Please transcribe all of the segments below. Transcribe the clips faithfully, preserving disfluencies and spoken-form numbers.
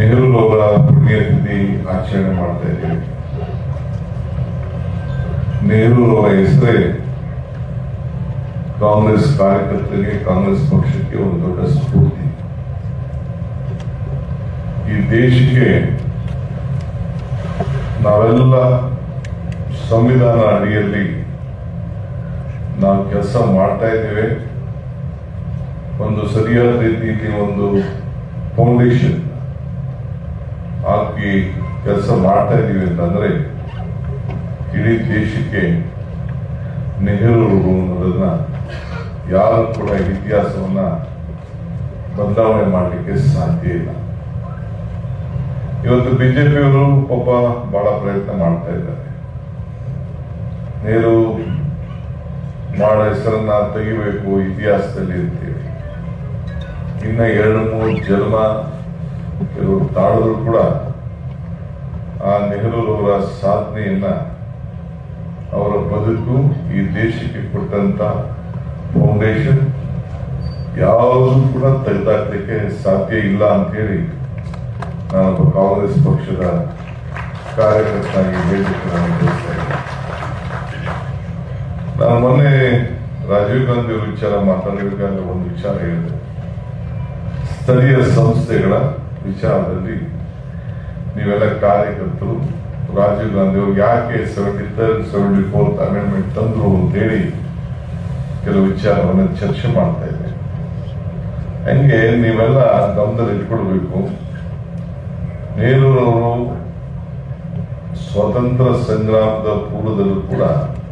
ನೆಹರು ಅವರ ಪುಣ್ಯತಿಥಿ ಆಚರಣೆ ಮಾಡ್ತಾ ಇದ್ದೀವಿ. ನೆಹರು ಅವರ ಹೆಸರೇ ಕಾಂಗ್ರೆಸ್ ಕಾರ್ಯಕರ್ತರಿಗೆ, ಕಾಂಗ್ರೆಸ್ ಪಕ್ಷಕ್ಕೆ ಒಂದು ದೊಡ್ಡ ಸ್ಫೂರ್ತಿ. ಈ ದೇಶಕ್ಕೆ ನಾವೆಲ್ಲ ಸಂವಿಧಾನ ಅಡಿಯಲ್ಲಿ ನಾವು ಕೆಲಸ ಮಾಡ್ತಾ ಇದ್ದೇವೆ. ಒಂದು ಸರಿಯಾದ ರೀತಿಯಲ್ಲಿ ಒಂದು ಫೌಂಡೇಶನ್ ಹಾಕಿ ಕೆಲಸ ಮಾಡ್ತಾ ಇದ್ದೀವಿ ಅಂತಂದ್ರೆ ಇಡೀ ದೇಶಕ್ಕೆ ನೆಹರು ಅನ್ನೋದನ್ನ ಯಾರು ಕೂಡ ಇತಿಹಾಸವನ್ನ ಬದಲಾವಣೆ ಮಾಡಲಿಕ್ಕೆ ಸಾಧ್ಯ ಇಲ್ಲ. ಇವತ್ತು ಬಿಜೆಪಿಯವರು ಪಾಪ ಬಹಳ ಪ್ರಯತ್ನ ಮಾಡ್ತಾ ಇದ್ದಾರೆ. ನೆಹರು ಮಾಡೋ ಹೆಸರನ್ನ ತೆಗಿಬೇಕು ಇತಿಹಾಸದಲ್ಲಿ ಅಂತೇಳಿ. ಇನ್ನ ಎರಡು ಮೂರು ಜನ್ಮ ಕೆಲವು ತಾಳರು ಕೂಡ ಆ ನೆಹರು ಅವರ ಸಾಧನೆಯನ್ನ, ಅವರ ಬದುಕು, ಈ ದೇಶಕ್ಕೆ ಕೊಟ್ಟಂತ ಫೌಂಡೇಶನ್ ಯಾವುದೂ ಕೂಡ ತೆಗೆದಾಕ್ಲಿಕ್ಕೆ ಸಾಧ್ಯ ಇಲ್ಲ ಅಂತ ಹೇಳಿ ನಾನೊಬ್ಬ ಕಾಂಗ್ರೆಸ್ ಪಕ್ಷದ ಕಾರ್ಯಕರ್ತನಾಗಿ ಹೇಳಲಿಕ್ಕೆ ನಾನು ಬಯಸ್ತಾ ಇದ್ದೇನೆ. ನಾನು ಮೊನ್ನೆ ರಾಜೀವ್ ಗಾಂಧಿ ಅವರ ವಿಚಾರ ಮಾತಾಡಬೇಕಾದ್ರೆ ಒಂದು ವಿಚಾರ ಹೇಳಿದೆ. ಸ್ಥಳೀಯ ಸಂಸ್ಥೆಗಳ ವಿಚಾರದಲ್ಲಿ ನೀವೆಲ್ಲ ಕಾರ್ಯಕರ್ತರು ರಾಜೀವ್ ಗಾಂಧಿ ಅವರು ಯಾಕೆ seventy third seventy fourth amendment ತಂದ್ರು ಅಂತೇಳಿ ಕೆಲವು ವಿಚಾರವನ್ನು ಚರ್ಚೆ ಮಾಡ್ತಾ ಇದ್ದೆ. ಹಂಗೆ ನೀವೆಲ್ಲ ಗಮನದಲ್ಲಿ ಇಟ್ಕೊಳ್ಬೇಕು. ನೆಹರೂರವರು ಸ್ವತಂತ್ರ ಸಂಗ್ರಾಮದ ಪೂರ್ವದಲ್ಲೂ ಕೂಡ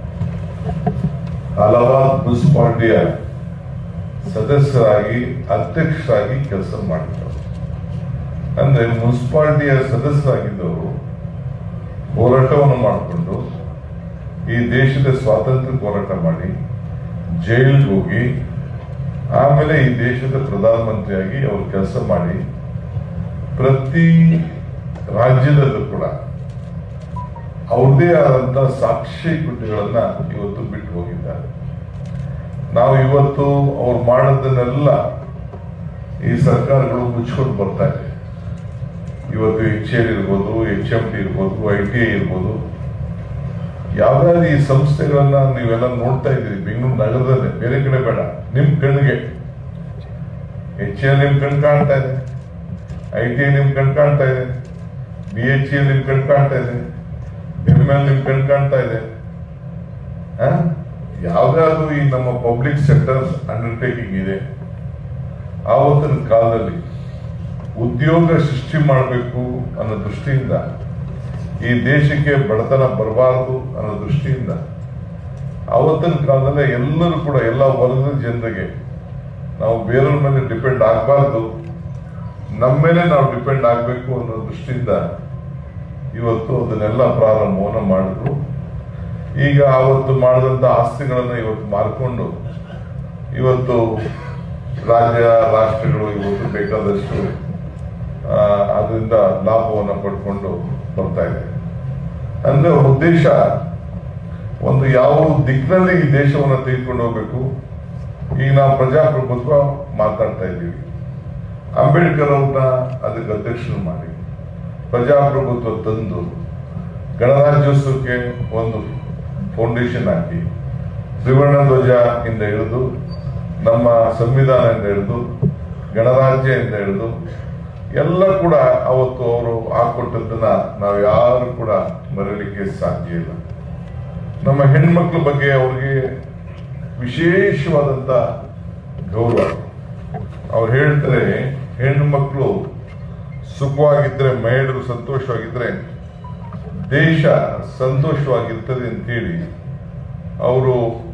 ಹಲವಾರು ಮುನ್ಸಿಪಾಲಿಟಿಯ ಸದಸ್ಯರಾಗಿ, ಅಧ್ಯಕ್ಷರಾಗಿ ಕೆಲಸ ಮಾಡಿದ್ದಾರೆ. ಅಂದ್ರೆ ಮುನ್ಸಿಪಾಲಿಟಿಯ ಸದಸ್ಯರಾಗಿದ್ದವರು ಹೋರಾಟವನ್ನು ಮಾಡಿಕೊಂಡು ಈ ದೇಶದ ಸ್ವಾತಂತ್ರ್ಯ ಹೋರಾಟ ಮಾಡಿ ಜೈಲಿಗೆ ಹೋಗಿ ಆಮೇಲೆ ಈ ದೇಶದ ಪ್ರಧಾನಮಂತ್ರಿಯಾಗಿ ಅವರು ಕೆಲಸ ಮಾಡಿ ಪ್ರತಿ ರಾಜ್ಯದಲ್ಲೂ ಕೂಡ ಅವ್ರದೇ ಆದಂತ ಸಾಕ್ಷಿ ಗುಡ್ಡೆಗಳನ್ನ ಇವತ್ತು ಬಿಟ್ಟು ಹೋಗಿದ್ದಾರೆ. ನಾವು ಇವತ್ತು ಅವ್ರು ಮಾಡೋದನ್ನೆಲ್ಲ ಈ ಸರ್ಕಾರಗಳು ಮುಚ್ಕೊಂಡು ಬರ್ತಾ ಇದೆ. ಇವತ್ತು ಎಚ್ ಎಲ್ ಇರ್ಬೋದು, ಎಚ್ ಎಂ ಟಿ ಇರ್ಬೋದು, ಐ ಟಿ ಐ ಇರ್ಬೋದು, ಯಾವ್ದಾದ್ರು ಈ ಸಂಸ್ಥೆಗಳನ್ನ ನೀವೆಲ್ಲ ನೋಡ್ತಾ ಇದ್ದೀರಿ ಬೆಂಗಳೂರು ನಗರದಲ್ಲೇ, ಬೇರೆ ಕಡೆ ಬೇಡ, ನಿಮ್ ಕಣ್ಣಿಗೆ. ಎಚ್ ಎಲ್ ನಿಮ್ ಕಣ್ ಕಾಣ್ತಾ ಇದೆ, ಐ ಟಿ ಐ ನಿಮ್ ಕಣ್ ಕಾಣ್ತಾ ಇದೆ, ಬಿ ಎಚ್ ಎಲ್ ನಿಮ್ ಕಣ್ ಕಾಣ್ತಾ ಇದೆ, ಎಂ ಎಲ್ ನಿಮ್ ಕಣ್ ಕಾಣ್ತಾ ಇದೆ. ಯಾವ್ದಾದ್ರು ಈ ನಮ್ಮ ಪಬ್ಲಿಕ್ ಸೆಕ್ಟರ್ ಅಂಡರ್ಟೇಕಿಂಗ್ ಇದೆ. ಆವತ್ತಿನ ಕಾಲದಲ್ಲಿ ಉದ್ಯೋಗ ಸೃಷ್ಟಿ ಮಾಡಬೇಕು ಅನ್ನೋ ದೃಷ್ಟಿಯಿಂದ, ಈ ದೇಶಕ್ಕೆ ಬಡತನ ಬರಬಾರದು ಅನ್ನೋ ದೃಷ್ಟಿಯಿಂದ ಆವತ್ತಿನ ಕಾಲದಲ್ಲೇ ಎಲ್ಲರೂ ಕೂಡ ಎಲ್ಲ ವರ್ಗದ ಜನರಿಗೆ ನಾವು ಬೇರೆಯವ್ರ ಮೇಲೆ ಡಿಪೆಂಡ್ ಆಗಬಾರ್ದು, ನಮ್ಮ ಮೇಲೆ ನಾವು ಡಿಪೆಂಡ್ ಆಗಬೇಕು ಅನ್ನೋ ದೃಷ್ಟಿಯಿಂದ ಇವತ್ತು ಅದನ್ನೆಲ್ಲ ಪ್ರಾರಂಭವನ್ನು ಮಾಡಿದ್ರು. ಈಗ ಆವತ್ತು ಮಾಡಿದಂತ ಆಸ್ತಿಗಳನ್ನ ಇವತ್ತು ಮಾರ್ಕೊಂಡು ಇವತ್ತು ರಾಜ್ಯ ರಾಷ್ಟ್ರಗಳು ಇವತ್ತು ಬೇಕಾದಷ್ಟು ಅದರಿಂದ ಲಾಭವನ್ನು ಪಡ್ಕೊಂಡು ಬರ್ತಾ ಇದೆ. ಅಂದ್ರೆ ಉದ್ದೇಶ ಒಂದು ಯಾವ ದಿಕ್ಕಿನಲ್ಲಿ ಈ ದೇಶವನ್ನು ತೆಗೆದುಕೊಂಡು ಹೋಗ್ಬೇಕು. ಈಗ ನಾವು ಪ್ರಜಾಪ್ರಭುತ್ವ ಮಾತಾಡ್ತಾ ಇದ್ದೀವಿ. ಅಂಬೇಡ್ಕರ್ ಅವ್ರನ್ನ ಅದಕ್ಕೆ ಅಧ್ಯಕ್ಷರು ಮಾಡಿ ಪ್ರಜಾಪ್ರಭುತ್ವ ತಂದು ಗಣರಾಜ್ಯೋತ್ಸವಕ್ಕೆ ಒಂದು ಫೌಂಡೇಶನ್ ಹಾಕಿ ತ್ರಿವರ್ಣ ಧ್ವಜ ಇಂದ ಹಿಡಿದು ನಮ್ಮ ಸಂವಿಧಾನದಿಂದ ಹಿಡಿದು ಗಣರಾಜ್ಯ ಇಂದ ಹಿಡಿದು ಎಲ್ಲ ಕೂಡ ಅವತ್ತು ಅವರು ಹಾಕೊಟ್ಟದನ್ನ ನಾವು ಯಾರು ಕೂಡ ಮರೀಲಿಕ್ಕೆ ಸಾಧ್ಯ ಇಲ್ಲ. ನಮ್ಮ ಹೆಣ್ಮಕ್ಳ ಬಗ್ಗೆ ಅವ್ರಿಗೆ ವಿಶೇಷವಾದಂತ ಗೌರವ. ಅವ್ರು ಹೇಳ್ತಾರೆ, ಹೆಣ್ಣು ಮಕ್ಕಳು ಸುಖವಾಗಿದ್ರೆ, ಮಹಿಳೆಯರು ಸಂತೋಷವಾಗಿದ್ರೆ ದೇಶ ಸಂತೋಷವಾಗಿರ್ತದೆ ಅಂತೇಳಿ ಅವರು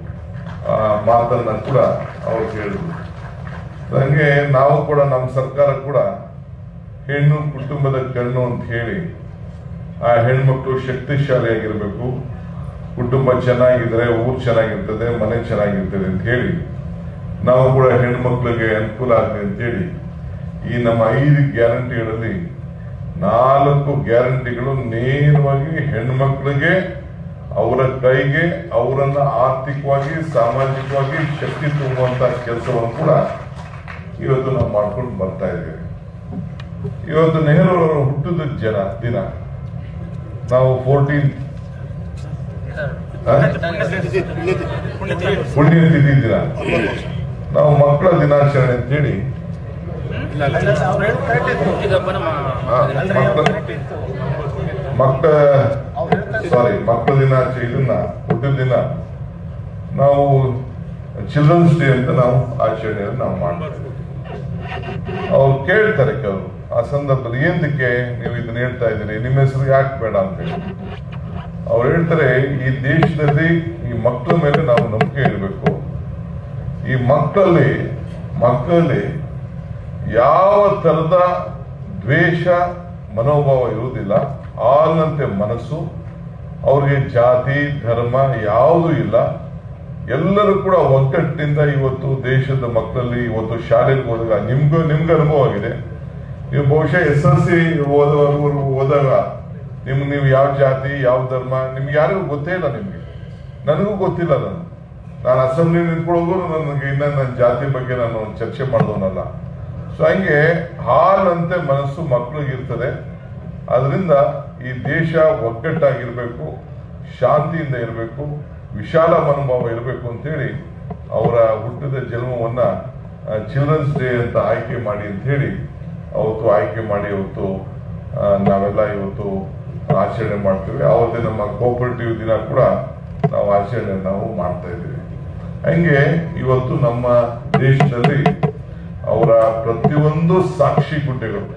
ಮಾತನ್ನ ಕೂಡ ಅವ್ರು ಹೇಳಿದ್ರು. ಹಂಗೆ ನಾವು ಕೂಡ ನಮ್ಮ ಸರ್ಕಾರ ಕೂಡ ಹೆಣ್ಣು ಕುಟುಂಬದ ಕಣ್ಣು ಅಂತ ಹೇಳಿ ಆ ಹೆಣ್ಮಕ್ಳು ಶಕ್ತಿಶಾಲಿಯಾಗಿರ್ಬೇಕು, ಕುಟುಂಬ ಚೆನ್ನಾಗಿದ್ರೆ ಊರು ಚೆನ್ನಾಗಿರ್ತದೆ, ಮನೆ ಚೆನ್ನಾಗಿರ್ತದೆ ಅಂತ ಹೇಳಿ ನಾವು ಕೂಡ ಹೆಣ್ಮಕ್ಳಿಗೆ ಅನುಕೂಲ ಆಗಲಿ ಅಂತೇಳಿ ಈ ನಮ್ಮ ಐದು ಗ್ಯಾರಂಟಿಗಳಲ್ಲಿ ನಾಲ್ಕು ಗ್ಯಾರಂಟಿಗಳು ನೇರವಾಗಿ ಹೆಣ್ಮಕ್ಳಿಗೆ, ಅವರ ಕೈಗೆ, ಅವರನ್ನ ಆರ್ಥಿಕವಾಗಿ, ಸಾಮಾಜಿಕವಾಗಿ ಶಕ್ತಿ ತುಂಬುವಂತ ಕೆಲಸವನ್ನು ಕೂಡ ಇವತ್ತು ನಾವು ಮಾಡ್ಕೊಂಡು ಬರ್ತಾ ಇದ್ದೇವೆ. ಇವತ್ತು ನೆಹರು ಅವರ ಹುಟ್ಟಿದ ಜನ ದಿನ ನಾವು ಫೋರ್ಟೀನ್ ಪುಣ್ಯತಿಥಿ ದಿನ ನಾವು ಮಕ್ಕಳ ದಿನಾಚರಣೆ ಅಂತೇಳಿ ಮಕ್ಕಳ ಸಾರಿ ಮಕ್ಕಳ ದಿನಾಚರಣೆ ಇದನ್ನ ಹುಟ್ಟಿದ ದಿನ ನಾವು ಚಿಲ್ಡ್ರನ್ಸ್ ಡೇ ಅಂತ ನಾವು ಆಚರಣೆಯನ್ನು ನಾವು ಮಾಡ್ತೀವಿ. ಅವ್ರು ಕೇಳ್ತಾರೆ ಕೆಲವರು ಆ ಸಂದರ್ಭದಲ್ಲಿ ಏನಕ್ಕೆ ನೀವು ಇದನ್ನ ಹೇಳ್ತಾ ಇದ್ದೀರಿ, ನಿಮ್ಮ ಹೆಸರು ಯಾಕೆ ಬೇಡ ಅಂತ ಹೇಳಿ ಅವ್ರು ಹೇಳ್ತಾರೆ, ಈ ದೇಶದಲ್ಲಿ ಈ ಮಕ್ಕಳ ಮೇಲೆ ನಾವು ನಂಬಿಕೆ ಇರಬೇಕು. ಈ ಮಕ್ಕಳಲ್ಲಿ ಮಕ್ಕಳಲ್ಲಿ ಯಾವ ತರದ ದ್ವೇಷ ಮನೋಭಾವ ಇರುವುದಿಲ್ಲ, ಆಲ್ನಂತೆ ಮನಸ್ಸು, ಅವ್ರಿಗೆ ಜಾತಿ ಧರ್ಮ ಯಾವುದೂ ಇಲ್ಲ. ಎಲ್ಲರೂ ಕೂಡ ಒಗ್ಗಟ್ಟಿನಿಂದ ಇವತ್ತು ದೇಶದ ಮಕ್ಕಳಲ್ಲಿ ಇವತ್ತು ಶಾಲೆಗೆ ಹೋದಾಗ ನಿಮ್ಗೂ ನಿಮ್ಗೆ ಅನುಭವ ಆಗಿದೆ. ನೀವು ಬಹುಶಃ ಎಸ್ ಎಲ್ ಸಿ ಓದೋವರೆಗೂ ಹೋದಾಗ ನಿಮ್ಗೆ ನೀವು ಯಾವ ಜಾತಿ ಯಾವ ಧರ್ಮ ನಿಮ್ಗೆ ಯಾರಿಗೂ ಗೊತ್ತೇ ಇಲ್ಲ. ನಿಮ್ಗೆ ನನಗೂ ಗೊತ್ತಿಲ್ಲ. ನಾನು ನಾನು ಅಸೆಂಬ್ಲಿ ನಿಂತ್ಕೊಳ್ಳೋದು ನನಗೆ ಇನ್ನ ನನ್ನ ಜಾತಿ ಬಗ್ಗೆ ನಾನು ಚರ್ಚೆ ಮಾಡಿದವನಲ್ಲ. ಸೊ ಹಂಗೆ ಹಾಲಂತೆ ಮನಸ್ಸು ಮಕ್ಕಳಿಗೆ ಇರ್ತದೆ. ಅದರಿಂದ ಈ ದೇಶ ಒಗ್ಗಟ್ಟಾಗಿರ್ಬೇಕು, ಶಾಂತಿಯಿಂದ ಇರಬೇಕು, ವಿಶಾಲ ಮನೋಭಾವ ಇರಬೇಕು ಅಂತೇಳಿ ಅವರ ಹುಟ್ಟಿದ ಜನ್ಮವನ್ನ ಚಿಲ್ಡ್ರನ್ಸ್ ಡೇ ಅಂತ ಆಯ್ಕೆ ಮಾಡಿ ಅಂತ ಹೇಳಿ ಅವತ್ತು ಆಯ್ಕೆ ಮಾಡಿ ಇವತ್ತು ನಾವೆಲ್ಲ ಇವತ್ತು ಆಚರಣೆ ಮಾಡ್ತೀವಿ. ಅವತ್ತೇ ನಮ್ಮ ಕೋಆಪರೇಟಿವ್ ದಿನ ಕೂಡ ನಾವು ಆಚರಣೆ ನಾವು ಮಾಡ್ತಾ ಇದ್ದೀವಿ. ಹಂಗೆ ಇವತ್ತು ನಮ್ಮ ದೇಶದಲ್ಲಿ ಅವರ ಪ್ರತಿಯೊಂದು ಸಾಕ್ಷಿ ಗುಡ್ಡೆಗಳು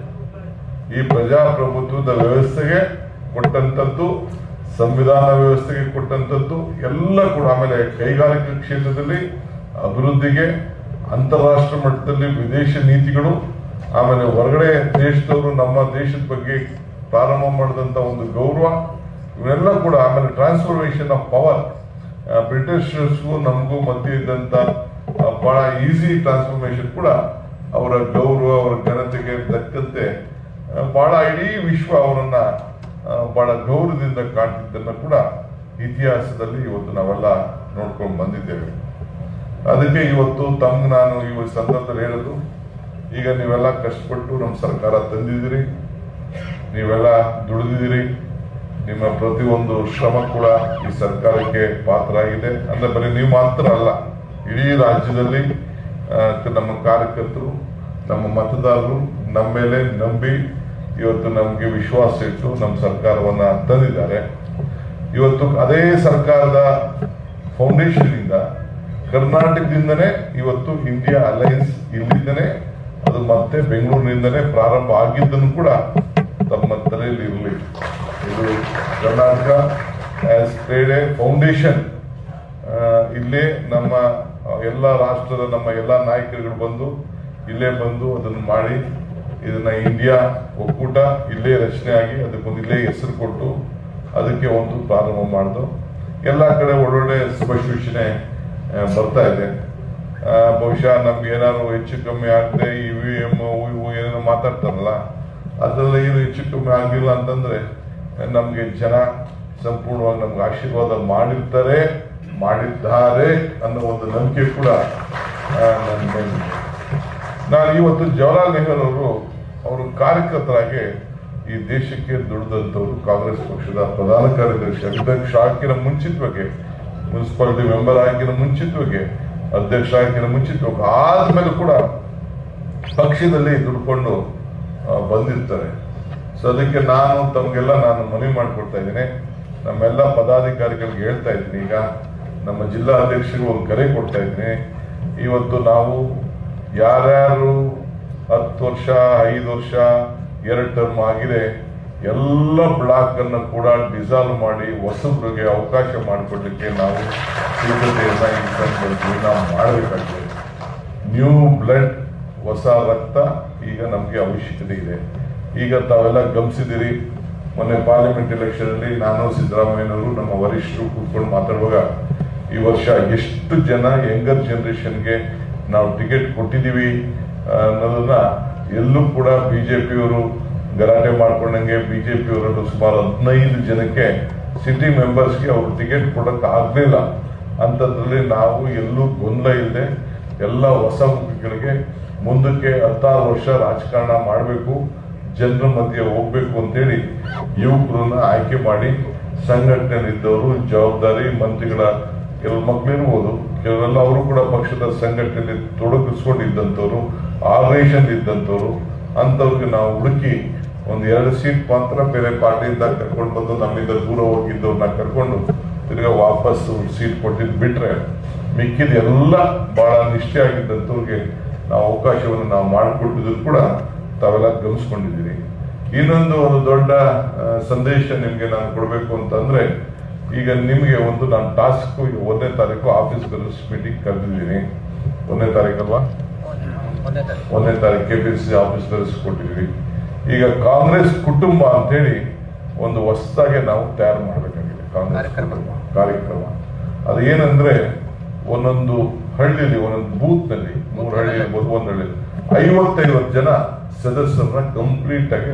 ಈ ಪ್ರಜಾಪ್ರಭುತ್ವದ ವ್ಯವಸ್ಥೆಗೆ ಕೊಟ್ಟಂತದ್ದು, ಸಂವಿಧಾನ ವ್ಯವಸ್ಥೆಗೆ ಕೊಟ್ಟಂತದ್ದು ಎಲ್ಲ ಕೂಡ, ಆಮೇಲೆ ಕೈಗಾರಿಕಾ ಕ್ಷೇತ್ರದಲ್ಲಿ ಅಭಿವೃದ್ಧಿಗೆ, ಅಂತಾರಾಷ್ಟ್ರ ಮಟ್ಟದಲ್ಲಿ ವಿದೇಶ ನೀತಿಗಳು, ಆಮೇಲೆ ಹೊರಗಡೆ ದೇಶದವರು ನಮ್ಮ ದೇಶದ ಬಗ್ಗೆ ಪ್ರಾರಂಭ ಮಾಡಿದಂತ ಒಂದು ಗೌರವ, ಇವೆಲ್ಲ ಕೂಡ, ಆಮೇಲೆ ಟ್ರಾನ್ಸ್ಫಾರ್ಮೇಶನ್ ಆಫ್ ಪವರ್, ಬ್ರಿಟಿಷರ್ಸ್ಗೂ ನಮಗೂ ಮಧ್ಯೆ ಇದ್ದಂತ ಬಹಳ ಈಸಿ ಟ್ರಾನ್ಸ್ಫಾರ್ಮೇಶನ್ ಕೂಡ ಅವರ ಗೌರವ, ಅವರ ಘನತೆಗೆ ತಕ್ಕಂತೆ ಬಹಳ ಇಡೀ ವಿಶ್ವ ಅವರನ್ನ ಬಹಳ ಗೌರವದಿಂದ ಕಾಣ್ತಿದ್ದನ್ನ ಕೂಡ ಇತಿಹಾಸದಲ್ಲಿ ಇವತ್ತು ನಾವೆಲ್ಲ ನೋಡ್ಕೊಂಡು ಬಂದಿದ್ದೇವೆ. ಅದಕ್ಕೆ ಇವತ್ತು ತಮ್ಗೆ ನಾನು ಈ ಸಂದರ್ಭದಲ್ಲಿ ಹೇಳೋದು, ಈಗ ನೀವೆಲ್ಲ ಕಷ್ಟಪಟ್ಟು ನಮ್ಮ ಸರ್ಕಾರ ತಂದಿದ್ದೀರಿ, ನೀವೆಲ್ಲ ದುಡಿದಿದ್ದೀರಿ, ನಿಮ್ಮ ಪ್ರತಿಯೊಂದು ಶ್ರಮ ಕೂಡ ಈ ಸರ್ಕಾರಕ್ಕೆ ಪಾತ್ರ ಆಗಿದೆ. ಅಂದ್ರೆ ಬರೀ ನೀವು ಮಾತ್ರ ಅಲ್ಲ, ಇಡೀ ರಾಜ್ಯದಲ್ಲಿ ನಮ್ಮ ಕಾರ್ಯಕರ್ತರು, ನಮ್ಮ ಮತದಾರರು ನಮ್ಮ ಮೇಲೆ ನಂಬಿ ಇವತ್ತು ನಮಗೆ ವಿಶ್ವಾಸ ಇಟ್ಟು ನಮ್ಮ ಸರ್ಕಾರವನ್ನ ತಂದಿದ್ದಾರೆ. ಇವತ್ತು ಅದೇ ಸರ್ಕಾರದ ಫೌಂಡೇಶನ್ ಇಂದ ಕರ್ನಾಟಕದಿಂದನೇ ಇವತ್ತು ಇಂಡಿಯಾ ಅಲಯನ್ಸ್ ಇಲ್ಲಿಂದನೇ ಅದು ಮತ್ತೆ ಬೆಂಗಳೂರಿನಿಂದನೇ ಪ್ರಾರಂಭ ಆಗಿದ್ದನ್ನು ಕೂಡ ತಮ್ಮ ತಲೆಯಲ್ಲಿ ಇರಲಿ. ಇದು Karnataka has played a foundation. ಇಲ್ಲೇ ನಮ್ಮ ಎಲ್ಲ ರಾಷ್ಟ್ರದ ನಮ್ಮ ಎಲ್ಲ ನಾಯಕರುಗಳು ಬಂದು ಇಲ್ಲೇ ಬಂದು ಅದನ್ನು ಮಾಡಿ ಇದನ್ನ ಇಂಡಿಯಾ ಒಕ್ಕೂಟ ಇಲ್ಲೇ ರಚನೆ ಆಗಿ ಅದಕ್ಕೊಂದು ಇಲ್ಲೇ ಹೆಸರು ಕೊಟ್ಟು ಅದಕ್ಕೆ ಒಂದು ಪ್ರಾರಂಭ ಮಾಡಿದು. ಎಲ್ಲ ಕಡೆ ಒಳ್ಳೊಳ್ಳೆ ಶುಭಸೂಚನೆ ಬರ್ತಾ ಇದೆ. ಬಹುಶಃ ನಮ್ಗೆ ಏನಾದ್ರು ಹೆಚ್ಚು ಕಮ್ಮಿ ಆಗದೆ ಇ ವಿ ಎಂ ಏನೇನೋ ಮಾತಾಡ್ತಾರಲ್ಲ, ಅದೆಲ್ಲ ಏನು ಹೆಚ್ಚು ಕಮ್ಮಿ ಆಗಿಲ್ಲ ಅಂತಂದ್ರೆ ನಮ್ಗೆ ಜನ ಸಂಪೂರ್ಣವಾಗಿ ನಮ್ಗೆ ಆಶೀರ್ವಾದ ಮಾಡಿರ್ತಾರೆ, ಮಾಡಿದ್ದಾರೆ ಅನ್ನೋ ಒಂದು ನಂಬಿಕೆ ಕೂಡ ನನ್ನ ಮೇಲೆ. ನಾನು ಇವತ್ತು ಜವಾಹರ್ಲಾಲ್ ನೆಹರು ಅವರು ಅವರು ಕಾರ್ಯಕರ್ತರಾಗಿ ಈ ದೇಶಕ್ಕೆ ದುಡಿದಂಥವ್ರು, ಕಾಂಗ್ರೆಸ್ ಪಕ್ಷದ ಪ್ರಧಾನ ಕಾರ್ಯದರ್ಶಿ, ಅಧ್ಯಕ್ಷ ಆಗಿನ ಮುಂಚಿತವಾಗಿ, ಮುನ್ಸಿಪಾಲಿಟಿ ಮೆಂಬರ್ ಆಗಿನ ಮುಂಚಿತವಾಗಿ, ಅಧ್ಯಕ್ಷ ಆಗಿನ ಮುಂಚಿತವಾಗಿ, ಆದ್ಮೇಲೆ ಕೂಡ ಪಕ್ಷದಲ್ಲಿ ದುಡ್ಕೊಂಡು ಬಂದಿರ್ತಾರೆ. ಸೊ ಅದಕ್ಕೆ ನಾನು ತಮಗೆಲ್ಲ ನಾನು ಮನವಿ ಮಾಡಿಕೊಡ್ತಾ ಇದ್ದೀನಿ, ನಮ್ಮೆಲ್ಲ ಪದಾಧಿಕಾರಿಗಳಿಗೆ ಹೇಳ್ತಾ ಇದ್ದೀನಿ, ಈಗ ನಮ್ಮ ಜಿಲ್ಲಾ ಅಧ್ಯಕ್ಷರಿಗೆ ಒಂದು ಕರೆ ಕೊಡ್ತಾ ಇದ್ದೀನಿ. ಇವತ್ತು ನಾವು ಯಾರ್ಯಾರು ಹತ್ತು ವರ್ಷ ಐದು ವರ್ಷ ಎರಡು ಟರ್ಮ್ ಆಗಿದೆ ಎಲ್ಲ ಬ್ಲಾಕ್ ಅನ್ನು ಕೂಡ ಡಿಸಾಲ್ವ್ ಮಾಡಿ ಹೊಸಬ್ರಿಗೆ ಅವಕಾಶ ಮಾಡಿಕೊಡ್ಲಿಕ್ಕೆ ನಾವು ಸಿದ್ಧತೆಯನ್ನ ಈ ಸಂದರ್ಭದಲ್ಲಿ ನಾವು ಮಾಡಬೇಕಾಗಿದೆ. ನ್ಯೂ ಬ್ಲಡ್, ಹೊಸ ರಕ್ತ ಈಗ ನಮಗೆ ಅವಶ್ಯಕತೆ ಇದೆ. ಈಗ ತಾವೆಲ್ಲ ಗಮನಿಸಿದಿರಿ, ಮೊನ್ನೆ ಪಾರ್ಲಿಮೆಂಟ್ ಎಲೆಕ್ಷನ್ ಅಲ್ಲಿ ನಾನು ಸಿದ್ದರಾಮಯ್ಯನವರು ನಮ್ಮ ವರಿಷ್ಠರು ಕೂತ್ಕೊಂಡು ಮಾತಾಡುವಾಗ ಈ ವರ್ಷ ಎಷ್ಟು ಜನ ಯಂಗರ್ ಜನರೇಷನ್ಗೆ ನಾವು ಟಿಕೆಟ್ ಕೊಟ್ಟಿದ್ದೀವಿ ಅನ್ನೋದನ್ನ ಎಲ್ಲೂ ಕೂಡ ಬಿಜೆಪಿಯವರು ಗಲಾಟೆ ಮಾಡ್ಕೊಂಡಂಗೆ ಬಿಜೆಪಿಯವರು ಸುಮಾರು ಹದಿನೈದು ಜನಕ್ಕೆ ಸಿಟಿ ಮೆಂಬರ್ಸ್ಗೆ ಅವರು ಟಿಕೆಟ್ ಕೊಡಕ್ಕೆ ಆಗ್ಲಿಲ್ಲ. ಅಂಥದ್ರಲ್ಲಿ ನಾವು ಎಲ್ಲೂ ಗೊಂದಲ ಇಲ್ಲದೆ ಎಲ್ಲ ಹೊಸ ಮುಖಗಳಿಗೆ ಮುಂದಕ್ಕೆ ಹತ್ತಾರು ವರ್ಷ ರಾಜಕಾರಣ ಮಾಡಬೇಕು, ಜನರ ಮಧ್ಯೆ ಹೋಗ್ಬೇಕು ಅಂತೇಳಿ ಯುವಕರನ್ನ ಆಯ್ಕೆ ಮಾಡಿ ಸಂಘಟನೆಯಲ್ಲಿದ್ದವರು, ಜವಾಬ್ದಾರಿ ಮಂತ್ರಿಗಳ ಕೆಲವು ಮಕ್ಕಳಿರ್ಬೋದು, ಕೆಲವೆಲ್ಲ ಅವರು ಕೂಡ ಪಕ್ಷದ ಸಂಘಟನೆಯಲ್ಲಿ ತೊಡಗಿಸ್ಕೊಂಡಿದ್ದಂಥವ್ರು, ಆರ್ಗನೈಸೇಷನ್ ಇದ್ದಂಥವ್ರು, ಅಂಥವ್ರಿಗೆ ನಾವು ಹುಡುಕಿ ಒಂದು ಎರಡು ಸೀಟ್ ಮಾತ್ರ ಬೇರೆ ಪಾರ್ಟಿಯಿಂದ ಕರ್ಕೊಂಡು ಬಂದು ನಮ್ಮಿಂದ ದೂರ ಹೋಗಿದ್ದವ್ರನ್ನ ಕರ್ಕೊಂಡು ತಿರ್ಗಾ ವಾಪಸ್ ಸೀಟ್ ಕೊಟ್ಟಿದ್ದು ಬಿಟ್ರೆ ಮಿಕ್ಕಿದ ಎಲ್ಲ ಬಹಳ ನಿಷ್ಠೆ ಆಗಿದ್ದಂಥವ್ರಿಗೆ ನಾವು ಅವಕಾಶವನ್ನು ನಾವು ಮಾಡಿಕೊಟ್ಟಿದ್ರು ಕೂಡ ತಾವೆಲ್ಲ ಗಮನಿಸ್ಕೊಂಡಿದ್ದೀರಿ. ಇನ್ನೊಂದು ಒಂದು ದೊಡ್ಡ ಸಂದೇಶ ನಿಮ್ಗೆ ನಾನು ಕೊಡಬೇಕು ಅಂತಂದ್ರೆ, ಈಗ ನಿಮ್ಗೆ ಒಂದು ನಾನು ಟಾಸ್ಕ್ ಈಗ ಒಂದನೇ ತಾರೀಕು ಆಫೀಸ್ ಬೆಲ್ಲರ್ಸ್ ಮೀಟಿಂಗ್ ಕರೆದಿದ್ದೀನಿ. ಒಂದನೇ ತಾರೀಕಲ್ವಾ? ಒಂದನೇ ತಾರೀಕು ಕೆ ಪಿ ಸಿ ಆಫೀಸ್ ಬೆಲ್ಲರ್ಸ್ ಕೊಟ್ಟಿದ್ದೀವಿ. ಈಗ ಕಾಂಗ್ರೆಸ್ ಕುಟುಂಬ ಅಂತೇಳಿ ಒಂದು ಹೊಸದಾಗಿ ನಾವು ತಯಾರು ಮಾಡಬೇಕಾಗಿದೆ ಕಾಂಗ್ರೆಸ್ ಕಾರ್ಯಕ್ರಮ. ಅದು ಏನಂದ್ರೆ, ಒಂದೊಂದು ಹಳ್ಳಿಲಿ ಒಂದೊಂದು ಬೂತ್ ನಲ್ಲಿ, ಮೂರು ಹಳ್ಳಿ ಇರ್ಬೋದು, ಒಂದ್ ಹಳ್ಳಿ ಐವತ್ತೈವತ್ತು ಜನ ಸದಸ್ಯರನ್ನ ಕಂಪ್ಲೀಟ್ ಆಗಿ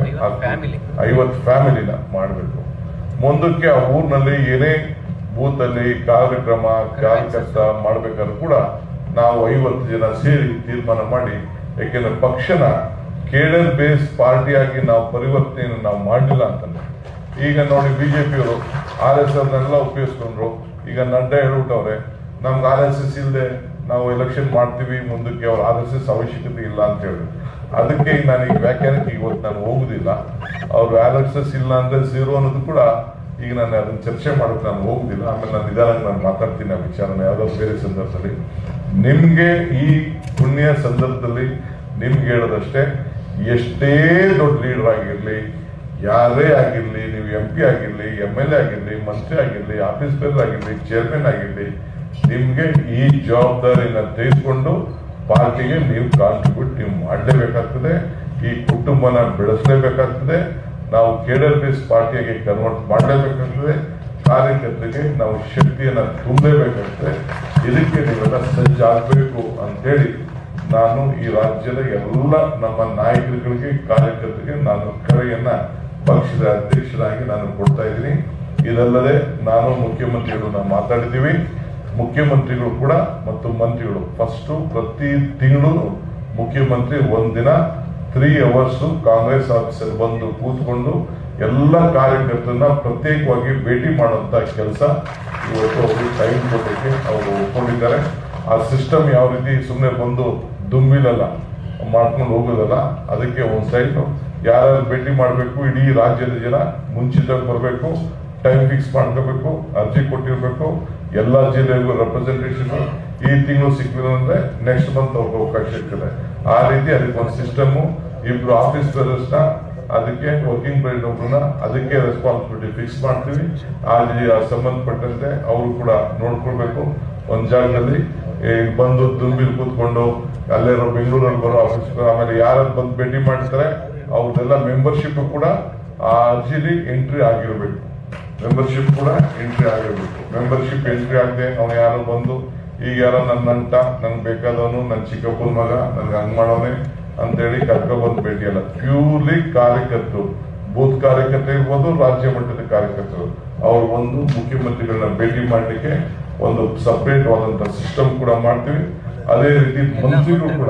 ಐವತ್ತು ಫ್ಯಾಮಿಲಿನ ಮಾಡಬೇಕು. ಮುಂದಕ್ಕೆ ಆ ಊರಿನಲ್ಲಿ ಏನೇ ಬೂತ್ ಅಲ್ಲಿ ಕಾರ್ಯಕ್ರಮ ಕಾರ್ಯಕರ್ತ ಮಾಡ್ಬೇಕಾದ್ರೂ ಕೂಡ ನಾವು ಐವತ್ತು ಜನ ಸೇರಿ ತೀರ್ಮಾನ ಮಾಡಿ, ಯಾಕೆಂದ್ರೆ ಪಕ್ಷನ ಕೇಡರ್ ಬೇಸ್ ಪಾರ್ಟಿಯಾಗಿ ನಾವು ಪರಿವರ್ತನೆಯನ್ನು ನಾವು ಮಾಡಲಿಲ್ಲ ಅಂತಂದ್ರೆ, ಈಗ ನೋಡಿ ಬಿಜೆಪಿಯವರು ಆರ್ ಎಸ್ ಎಸ್ನೆಲ್ಲ ಉಪಯೋಗಿಸ್ಕೊಂಡ್ರು. ಈಗ ನಡ್ಡಾ ಹೇಳ್ಬಿಟ್ಟವ್ರೆ, ನಮ್ಗೆ ಆರ್ ಎಸ್ ಎಸ್ ಇಲ್ಲದೆ ನಾವು ಎಲೆಕ್ಷನ್ ಮಾಡ್ತೀವಿ, ಮುಂದಕ್ಕೆ ಅವ್ರ ಆರ್ ಎಸ್ ಎಸ್ ಅವಶ್ಯಕತೆ ಇಲ್ಲ ಅಂತ ಹೇಳಿ. ಅದಕ್ಕೆ ಈಗ ನಾನು ಈ ವ್ಯಾಖ್ಯಾನಕ್ಕೆ ಇವತ್ತು ನಾನು ಹೋಗುದಿಲ್ಲ. ಅವ್ರು ಆರ್ ಎಸ್ ಎಸ್ ಇಲ್ಲ ಅಂದ್ರೆ ಝೀರೋ ಅನ್ನೋದು ಕೂಡ ಈಗ ನಾನು ಅದನ್ನ ಚರ್ಚೆ ಮಾಡೋಕೆ ನಾನು ಹೋಗುದಿಲ್ಲ. ಆಮೇಲೆ ನಾನು ನಿಧಾನ ನಾನು ಮಾತಾಡ್ತೀನಿ ಆ ವಿಚಾರನ ಯಾವ್ದಾದ್ರು ಬೇರೆ ಸಂದರ್ಭದಲ್ಲಿ. ನಿಮ್ಗೆ ಈ ಪುಣ್ಯ ಸಂದರ್ಭದಲ್ಲಿ ನಿಮ್ಗೆ ಹೇಳೋದಷ್ಟೇ, ಎಷ್ಟೇ ದೊಡ್ಡ ಲೀಡರ್ ಆಗಿರ್ಲಿ, ಯಾರೇ ಆಗಿರ್ಲಿ, ನೀವು ಎಂ ಪಿ ಆಗಿರ್ಲಿ, ಎಂ ಎಲ್ ಎ ಆಗಿರ್ಲಿ, ಮಂತ್ರಿ ಆಗಿರ್ಲಿ, ಆಫೀಸ್ ಬೇರ್ ಆಗಿರ್ಲಿ, ಚೇರ್ಮನ್ ಆಗಿರ್ಲಿ, ನಿಮ್ಗೆ ಈ ಜವಾಬ್ದಾರಿನ ತೆಗೆದುಕೊಂಡು ಪಾರ್ಟಿಗೆ ನೀವು ಕಾಂಟ್ರಿಬ್ಯೂಟ್ ನೀವು ಮಾಡಲೇಬೇಕಾಗ್ತದೆ. ಈ ಕುಟುಂಬನ ಬೆಳೆಸಲೇಬೇಕಾಗ್ತದೆ. ನಾವು ಕೇಡರ್ ಬೇಸ್ ಪಾರ್ಟಿಯಾಗಿ ಕನ್ವರ್ಟ್ ಮಾಡಲೇಬೇಕಾಗ್ತದೆ. ಕಾರ್ಯಕರ್ತರಿಗೆ ನಾವು ಶಕ್ತಿಯನ್ನ ತುಂಬಲೇಬೇಕಾಗ್ತದೆ. ಇದಕ್ಕೆ ನೀವೆಲ್ಲ ಸಜ್ಜಾಗಬೇಕು ಅಂತೇಳಿ ನಾನು ಈ ರಾಜ್ಯದ ಎಲ್ಲ ನಮ್ಮ ನಾಯಕರುಗಳಿಗೆ, ಕಾರ್ಯಕರ್ತರಿಗೆ ನಾನು ಕರೆಯನ್ನ ಪಕ್ಷದ ಅಧ್ಯಕ್ಷರಾಗಿ ನಾನು ಕೊಡ್ತಾ ಇದ್ದೀನಿ. ಇದಲ್ಲದೆ ನಾನು ಮುಖ್ಯಮಂತ್ರಿಗಳು ನಾವು ಮಾತಾಡಿದ್ದೀವಿ. ಮುಖ್ಯಮಂತ್ರಿಗಳು ಕೂಡ ಮತ್ತು ಮಂತ್ರಿಗಳು ಫಸ್ಟ್ ಪ್ರತಿ ತಿಂಗಳು ಮುಖ್ಯಮಂತ್ರಿ ಒಂದಿನ ತ್ರೀ ಅವರ್ಸ್ ಕಾಂಗ್ರೆಸ್ ಆಫೀಸಲ್ಲಿ ಬಂದು ಕೂತ್ಕೊಂಡು ಎಲ್ಲ ಕಾರ್ಯಕರ್ತರನ್ನ ಪ್ರತ್ಯೇಕವಾಗಿ ಭೇಟಿ ಮಾಡುವಂತ ಕೆಲಸ ಇವತ್ತು ಅವರು ಟೈಮ್ ಕೊಟ್ಟಕ್ಕೆ ಅವರು ಒಪ್ಕೊಂಡಿದ್ದಾರೆ. ಆ ಸಿಸ್ಟಮ್ ಯಾವ ರೀತಿ ಸುಮ್ಮನೆ ಬಂದು ದುಂಬಿಲಲ್ಲ ಮಾಡ್ಕೊಂಡು ಹೋಗೋದಲ್ಲ, ಅದಕ್ಕೆ ಒಂದ್ ಸೈಡ್ ಯಾರು ಭೇಟಿ ಮಾಡಬೇಕು, ಇಡೀ ರಾಜ್ಯದ ಜನ ಮುಂಚಿತವಾಗಿ ಬರಬೇಕು, ಟೈಮ್ ಫಿಕ್ಸ್ ಮಾಡ್ಕೋಬೇಕು, ಅರ್ಜಿ ಕೊಟ್ಟಿರ್ಬೇಕು, ಎಲ್ಲಾ ಜಿಲ್ಲೆಗೂ ರೆಪ್ರೆಸೆಂಟೇಷನ್ ಈ ತಿಂಗಳು ಸಿಕ್ಕಿಲ್ಲ ಅಂದ್ರೆ ನೆಕ್ಸ್ಟ್ ಮಂತ್ ಅವ್ರಿಗೆ ಅವಕಾಶ ಇರ್ತದೆ. ಆ ರೀತಿ ಅದಕ್ಕೆ ಒಂದು ಸಿಸ್ಟಮ್, ಇಬ್ರು ಆಫೀಸ್ ಬೇರರ್ಸ್ ನ ಅದಕ್ಕೆ ವರ್ಕಿಂಗ್ ಪ್ರೆಸಿಡೆಂಟ್ ಒಬ್ಬರನ್ನ ಅದಕ್ಕೆ ರೆಸ್ಪಾನ್ಸಿಬಿಲಿಟಿ ಫಿಕ್ಸ್ ಮಾಡ್ತೀವಿ. ಆ ಸಂಬಂಧಪಟ್ಟಂತೆ ಅವರು ಕೂಡ ನೋಡ್ಕೊಳ್ಬೇಕು. ಒಂದ್ ಜಾಗದಲ್ಲಿ ಬಂದು ದುಂಬಿಲ್ ಕೂತ್ಕೊಂಡು ಅಲ್ಲೇರೋ ಬೆಂಗಳೂರಲ್ಲಿ ಬರೋ ಆಫೀಸ್, ಆಮೇಲೆ ಯಾರು ಬಂದು ಭೇಟಿ ಮಾಡ್ತಾರೆ ಅವ್ರದೆಲ್ಲ ಮೆಂಬರ್ಶಿಪ್ ಕೂಡ ಆ ಅರ್ಜಿಲಿ ಎಂಟ್ರಿ ಆಗಿರ್ಬೇಕು. ಮೆಂಬರ್ಶಿಪ್ ಕೂಡ ಎಂಟ್ರಿ ಆಗಿರ್ಬೇಕು. ಮೆಂಬರ್ಶಿಪ್ ಎಂಟ್ರಿ ಆಗದೆ ಅವ್ನು ಯಾರೋ ಬಂದು ಈಗ ಯಾರೋ ನನ್ನ ನಂಟ, ನನ್ಗೆ ಬೇಕಾದವನು, ನನ್ನ ಚಿಕ್ಕಪ್ಪನ ಮಗ, ನನ್ಗೆ ಹಂಗ್ ಮಾಡೋನೆ ಅಂತೇಳಿ ಕರ್ಕೊಬಂದು ಭೇಟಿ ಅಲ್ಲ. ಪ್ಯೂರ್ಲಿ ಕಾರ್ಯಕರ್ತರು, ಬೂತ್ ಕಾರ್ಯಕರ್ತರು ಇರ್ಬೋದು, ರಾಜ್ಯ ಮಟ್ಟದ ಕಾರ್ಯಕರ್ತರು, ಅವ್ರು ಒಂದು ಮುಖ್ಯಮಂತ್ರಿಗಳನ್ನ ಭೇಟಿ ಮಾಡ್ಲಿಕ್ಕೆ ಒಂದು ಸಪರೇಟ್ ಆದಂತ ಸಿಸ್ಟಮ್ ಕೂಡ ಮಾಡ್ತೀವಿ. ಅದೇ ರೀತಿ ಮಂತ್ರಿಗಳು ಕೂಡ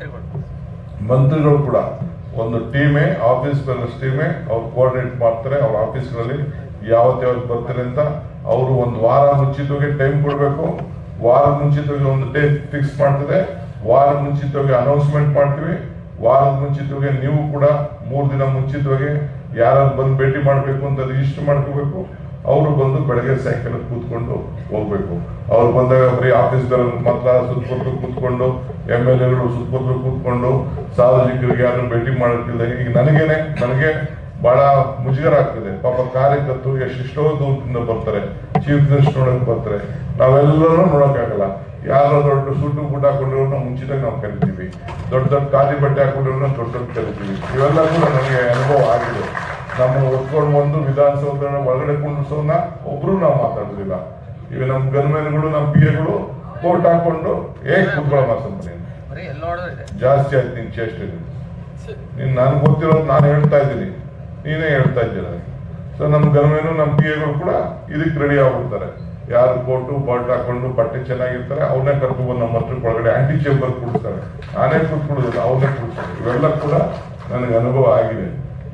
ಮಂತ್ರಿಗಳು ಕೂಡ ಒಂದು ಟೀಮೇ, ಆಫೀಸ್ ಬೇರರ್ಸ್ ಟೀಮೇ ಅವ್ರು ಕೋಆರ್ಡಿನೇಟ್ ಮಾಡ್ತಾರೆ. ಅವ್ರ ಆಫೀಸ್ಗಳಲ್ಲಿ ಯಾವತ್ ಯಾವತ್ತು ಬರ್ತಾರೆ ಅಂತ ಅವರು ಒಂದು ವಾರ ಮುಂಚಿತವಾಗಿ ಟೈಮ್ ಕೊಡ್ಬೇಕು. ವಾರ ಮುಂಚಿತವಾಗಿ ಒಂದು ಡೇಟ್ ಫಿಕ್ಸ್ ಮಾಡ್ತದೆ. ವಾರ ಮುಂಚಿತವಾಗಿ ಅನೌನ್ಸ್ಮೆಂಟ್ ಮಾಡ್ತೀವಿ. ವಾರದ ಮುಂಚಿತವಾಗಿ ನೀವು ಕೂಡ ಮೂರ್ ದಿನ ಮುಂಚಿತವಾಗಿ ಯಾರು ಬಂದು ಭೇಟಿ ಮಾಡ್ಬೇಕು ಅಂತ ರಿಜಿಸ್ಟರ್ ಮಾಡ್ಕೋಬೇಕು. ಅವರು ಬಂದು ಬೆಳಗ್ಗೆ ಸಾಯಂಕಾಲ ಕೂತ್ಕೊಂಡು ಹೋಗ್ಬೇಕು. ಅವ್ರು ಬಂದಾಗ ಬರೀ ಆಫೀಸ್ ಮಾತ್ರ ಸುತ್ತಮುತ್ತ ಕೂತ್ಕೊಂಡು, ಎಂ ಎಲ್ ಎಗಳು ಸುತ್ತಮುತ್ತ ಕೂತ್ಕೊಂಡು ಸಾರ್ವಜನಿಕರಿಗೆ ಯಾರು ಭೇಟಿ ಮಾಡೋಕ್ಕಿಲ್ಲ. ಈಗ ನನಗೇನೆ ನನಗೆ ಬಹಳ ಮುಜುಗರ ಆಗ್ತದೆ. ಪಾಪ ಕಾರ್ಯಕರ್ತರು ಎಷ್ಟೆಷ್ಟೋ ದೂರದಿಂದ ಬರ್ತಾರೆ, ಚೀಫ್ ಮಿನಿಸ್ಟರ್ ನೋಡಕ್ ಬರ್ತಾರೆ. ನಾವೆಲ್ಲರೂ ನೋಡಕ್ಕಾಗಲ್ಲ. ಯಾರೋ ದೊಡ್ಡ ಸೂಟು ಬೂಟ್ ಹಾಕೊಂಡಿರೋರು ನಾವು ಮುಂಚಿತಾಗಿ ನಾವು ಕರಿತೀವಿ, ದೊಡ್ಡ ದೊಡ್ಡ ಖಾದಿ ಬಟ್ಟೆ ಹಾಕೊಂಡಿರೋರು ದೊಡ್ಡ ದೊಡ್ಡ ಕರಿತೀವಿ. ಇವೆಲ್ಲ ಕೂಡ ನನಗೆ ಅನುಭವ ಆಗಿದೆ. ನಮ್ಮನ್ನು ಒತ್ಕೊಂಡು ಬಂದು ವಿಧಾನಸೌಧ ಒಳಗಡೆ ಕುಂಡ್ರಿಸೋನ ಒಬ್ರು ನಾವು ಮಾತಾಡೋದಿಲ್ಲ. ಈಗ ನಮ್ ಗನ್ಮೆನ್ಗಳು, ನಮ್ ಪಿ ಎಗಳು ಕೋರ್ಟ್ ಹಾಕೊಂಡು ಹೇಗ್ ಕುತ್ಕೊಳ್ಳೋ ಮಾಸಂಬನಿ ಜಾಸ್ತಿ ಆಯ್ತು. ನಿನ್ ಚೇಷ್ಟೆ ನೀನ್ ನನ್ಗೆ ಗೊತ್ತಿರೋದು ನಾನು ಹೇಳ್ತಾ ಇದ್ದೀನಿ, ನೀನೇ ಹೇಳ್ತಾ ಇದ್ದೀರ. ಸೊ ನಮ್ ಗನ್ಮೆನು ನಮ್ ಪಿ ಎಗಳು ಕೂಡ ಇದಕ್ಕೆ ರೆಡಿ ಆಗ್ಬಿಡ್ತಾರೆ. ಯಾರು ಕೋಟು ಬಾಲ್ಟ್ ಹಾಕೊಂಡು ಬಟ್ಟೆ ಚೆನ್ನಾಗಿರ್ತಾರೆ ಅವ್ರನ್ನೇ ಕರ್ಕೊಂಡ್ಬಂದು ನಮ್ಮ ಹತ್ರ ಒಳಗಡೆ ಆಂಟಿ ಚೇಂಬರ್ ಕೂಡಿಸ್ತಾರೆ. ನಾನೇ ಕೂತ್ಕೊಳ್ಳೋದಿಲ್ಲ, ಅವ್ರನ್ನೇ ಕೂಡಿಸ್ತಾರೆ. ಇವೆಲ್ಲ ಕೂಡ ನನಗೆ ಅನುಭವ ಆಗಿದೆ.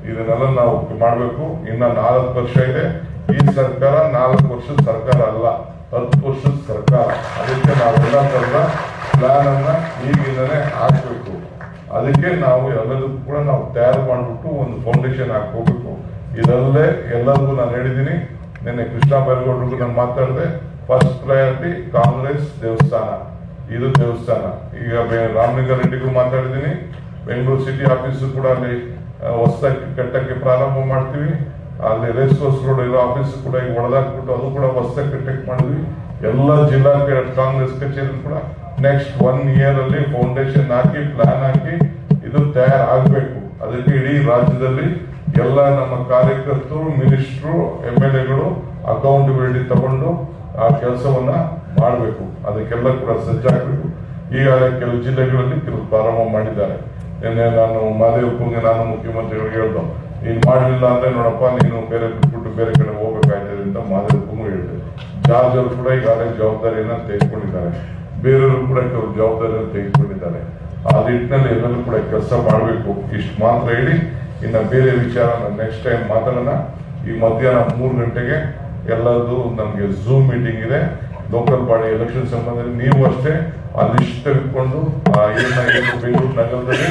ಇದನ್ನೆಲ್ಲ ನಾವು ಮಾಡಬೇಕು. ಇನ್ನ ನಾಲ್ಕು ವರ್ಷ ಇದೆ. ಈ ಸರ್ಕಾರ ನಾಲ್ಕು ವರ್ಷದ ಸರ್ಕಾರ ಅಲ್ಲ, ಹತ್ತು ವರ್ಷದ ಸರ್ಕಾರ. ಅದಕ್ಕೆ ನಾವೆಲ್ಲ ತರದ ಪ್ಲಾನ್ ಅನ್ನ ಈಗಿಂದನೇ ಹಾಕ್ಬೇಕು. ಅದಕ್ಕೆ ನಾವು ಎಲ್ಲದಕ್ಕೂ ಕೂಡ ನಾವು ತಯಾರು ಮಾಡಿಬಿಟ್ಟು ಒಂದು ಫೌಂಡೇಶನ್ ಹಾಕೋಬೇಕು. ಇದಲ್ಲೇ ಎಲ್ಲರಿಗೂ ನಾನು ಹೇಳಿದ್ದೀನಿ. ನಿನ್ನೆ ಕೃಷ್ಣ ಬೈರೇಗೌಡರಿಗೂ ನಾನು ಮಾತಾಡಿದೆ. ಫಸ್ಟ್ ಪ್ರಯಾರಿಟಿ ಕಾಂಗ್ರೆಸ್ ದೇವಸ್ಥಾನ, ಇದು ದೇವಸ್ಥಾನ. ಈಗ ರಾಮಲಿಂಗಾರೆಡ್ಡಿಗೂ ಮಾತಾಡಿದ್ದೀನಿ. ಬೆಂಗಳೂರು ಸಿಟಿ ಆಫೀಸು ಕೂಡ ಅಲ್ಲಿ ಹೊಸದಾಗಿ ಕಟ್ಟಕ್ಕೆ ಪ್ರಾರಂಭ ಮಾಡ್ತೀವಿ. ಅಲ್ಲಿ ರೇಸ್ ಕೋರ್ಸ್ ರೋಡ್ ಇರೋ ಆಫೀಸ್ ಕೂಡ ಈಗ ಒಳದಾಕ್ಬಿಟ್ಟು ಅದು ಕೂಡ ಹೊಸದಾಗಿ ಕಟ್ಟಕ್ಕೆ ಮಾಡಿದ್ವಿ. ಎಲ್ಲ ಜಿಲ್ಲಾ ಕಾಂಗ್ರೆಸ್ ಕಚೇರಿ ಕೂಡ ನೆಕ್ಸ್ಟ್ ಒನ್ ಇಯರ್ ಅಲ್ಲಿ ಫೌಂಡೇಶನ್ ಹಾಕಿ ಪ್ಲಾನ್ ಹಾಕಿ ಇದು ತಯಾರಾಗಬೇಕು. ಅದಕ್ಕೆ ಇಡೀ ರಾಜ್ಯದಲ್ಲಿ ಎಲ್ಲ ನಮ್ಮ ಕಾರ್ಯಕರ್ತರು, ಮಿನಿಸ್ಟ್ರು, ಎಂ ಎಲ್ ಎಗಳು ಅಕೌಂಟಬಿಲಿಟಿ ತಗೊಂಡು ಆ ಕೆಲಸವನ್ನ ಮಾಡಬೇಕು. ಅದಕ್ಕೆಲ್ಲ ಕೂಡ ಸಜ್ಜಾಗಬೇಕು. ಈಗಾಗಲೇ ಕೆಲವು ಜಿಲ್ಲೆಗಳಲ್ಲಿ ಕೆಲವು ಪ್ರಾರಂಭ ಮಾಡಿದ್ದಾರೆ. ನಿನ್ನೆ ನಾನು ಮಾದೇವಪ್ಪಂಗೆ ನಾನು ಮುಖ್ಯಮಂತ್ರಿಗಳಿಗೆ ಹೇಳ್ದು, ನೀನ್ ಮಾಡಲಿಲ್ಲ ಅಂದ್ರೆ ನೋಡಪ್ಪ ನೀನು ಬೇರೆ ಬಿಟ್ಬಿಟ್ಟು ಬೇರೆ ಕಡೆ ಹೋಗ್ಬೇಕಾಯ್ತದೆ ಅಂತ ಮಾದೇವಪ್ಪಂಗೂ ಹೇಳಿದೆ. ಜಾರ್ಜ್ ಅವರು ಕೂಡ ಈಗಾಗಲೇ ಜವಾಬ್ದಾರಿಯನ್ನ ತೆಗೆದುಕೊಂಡಿದ್ದಾರೆ. ಬೇರೆಯವರು ಕೂಡ ಕೆಲವು ಜವಾಬ್ದಾರಿಯನ್ನು ತೆಗೆದುಕೊಂಡಿದ್ದಾರೆ. ಆ ನಿಟ್ಟಿನಲ್ಲಿ ಎಲ್ಲರೂ ಕೂಡ ಕೆಲಸ ಮಾಡಬೇಕು. ಇಷ್ಟು ಮಾತ್ರ ಹೇಳಿ ಇನ್ನು ಬೇರೆ ವಿಚಾರ ನೆಕ್ಸ್ಟ್ ಟೈಮ್ ಮಾತಾಡೋಣ. ಈ ಮಧ್ಯಾಹ್ನ ಮೂರು ಗಂಟೆಗೆ ಎಲ್ಲರದು ನಮ್ಗೆ ಝೂಮ್ ಮೀಟಿಂಗ್ ಇದೆ. ಲೋಕಲ್ ಬಾಡಿ ಎಲೆಕ್ಷನ್ ಸಂಬಂಧದಲ್ಲಿ ನೀವು ಅಷ್ಟೇ ಆ ಲಿಸ್ಟ್ ತೆಗೆದುಕೊಂಡು ಏನ ಏನು ಬೆಂಗಳೂರು ನಗರದಲ್ಲಿ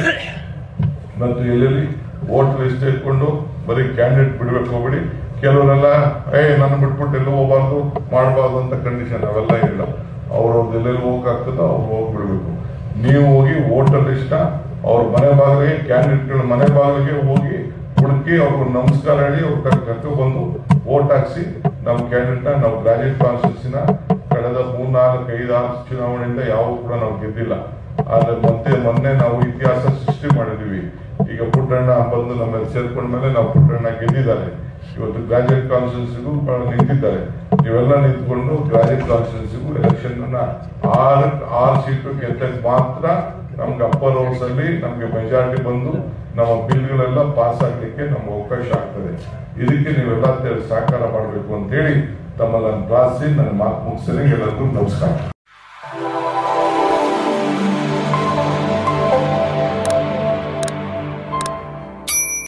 ಮತ್ತು ಎಲ್ಲೆಲ್ಲಿ ವೋಟ್ ಲಿಸ್ಟ್ ತೆಗೆದುಕೊಂಡು ಬರೀ ಕ್ಯಾಂಡಿಡೇಟ್ ಬಿಡ್ಬೇಕು ಹೋಗ್ಬಿಡಿ. ಕೆಲವರೆಲ್ಲ ಏ ನನ್ನ ಬಿಟ್ಬಿಟ್ಟು ಎಲ್ಲೂ ಹೋಗ್ಬಾರ್ದು ಮಾಡಬಾರ್ದು ಅಂತ ಕಂಡೀಷನ್ ಅವೆಲ್ಲ ಇಲ್ಲ. ಅವ್ರವ್ರದ್ದು ಎಲ್ಲೆಲ್ಲಿ ಹೋಗಕ್ಕಾಗ್ತದೋ ಅವ್ರು ಹೋಗ್ಬಿಡ್ಬೇಕು. ನೀವು ಹೋಗಿ ವೋಟರ್ ಲಿಸ್ಟ್ ಅವ್ರ ಮನೆ ಬಾಗಿಲಿಗೆ ಕ್ಯಾಂಡಿಡೇಟ್ಗಳ ಮನೆ ಬಾಗಿಲಿಗೆ ಹೋಗಿ ಹುಡುಕಿ ಅವ್ರಿಗೆ ನಮಸ್ಕಾರ ಹೇಳಿ ಅವ್ರ ಕರ್ಕೊಂಡು ಬಂದು ವೋಟ್ ಹಾಕ್ಸಿ ನಮ್ಮ ಕ್ಯಾಂಡಿಡೇಟ್ ನಾವು ಗ್ರಾಜುಯೇಟ್ ಕಾನ್ಸ್ಟಿಟ್ಯೂನ್ಸಿನ ಕಳೆದ ಮೂರ್ನಾಲ್ಕು ಐದಾರು ಚುನಾವಣೆಯಿಂದ ಯಾವ ಕೂಡ ನಾವು ಗೆದ್ದಿಲ್ಲ. ಆದ್ರೆ ಮತ್ತೆ ಮೊನ್ನೆ ನಾವು ಇತಿಹಾಸ ಸೃಷ್ಟಿ ಮಾಡಿದೀವಿ. ಈಗ ಪುಟ್ಟಣ್ಣ ಬಂದು ನಮ್ಮಲ್ಲಿ ಸೇರ್ಕೊಂಡ ಮೇಲೆ ನಾವು ಪುಟ್ಟಣ್ಣ ಗೆದ್ದಿದ್ದಾರೆ. ಇವತ್ತು ಗ್ರಾಜುಯೇಟ್ ಕಾನ್ಸ್ಟಿಟ್ಯೂನ್ಸಿಗೂ ನಿಂತಿದ್ದಾರೆ. ನೀವೆಲ್ಲ ನಿಂತ್ಕೊಂಡು ಗ್ರಾಜುಯೇಟ್ ಕಾನ್ಸ್ಟಿಟ್ಯೂನ್ಸಿಗೂ ಎಲೆಕ್ಷನ್ ಆರು ಆರು ಸೀಟು ಗೆದ್ದಕ್ಕೆ ಮಾತ್ರ ನಮ್ಗೆ ಅಪ್ಪರ್ ಹೌಸ್ ಅಲ್ಲಿ ನಮ್ಗೆ ಮೆಜಾರಿಟಿ ಬಂದು ನಮ್ಮ ಬಿಲ್ಗಳೆಲ್ಲ ಪಾಸ್ ಆಗ್ಲಿಕ್ಕೆ ನಮ್ಗೆ ಅವಕಾಶ ಆಗ್ತದೆ. ಇದಕ್ಕೆ ನೀವೆಲ್ಲ ಸಹಕಾರ ಮಾಡಬೇಕು ಅಂತ ಹೇಳಿ ತಮ್ಮಲ್ಲಿ ಪ್ರಾರ್ಥಿಸಿ ನನ್ನ ಮಾತು ಮುಗಿಸಿ ಎಲ್ಲರಿಗೂ ನಮಸ್ಕಾರ.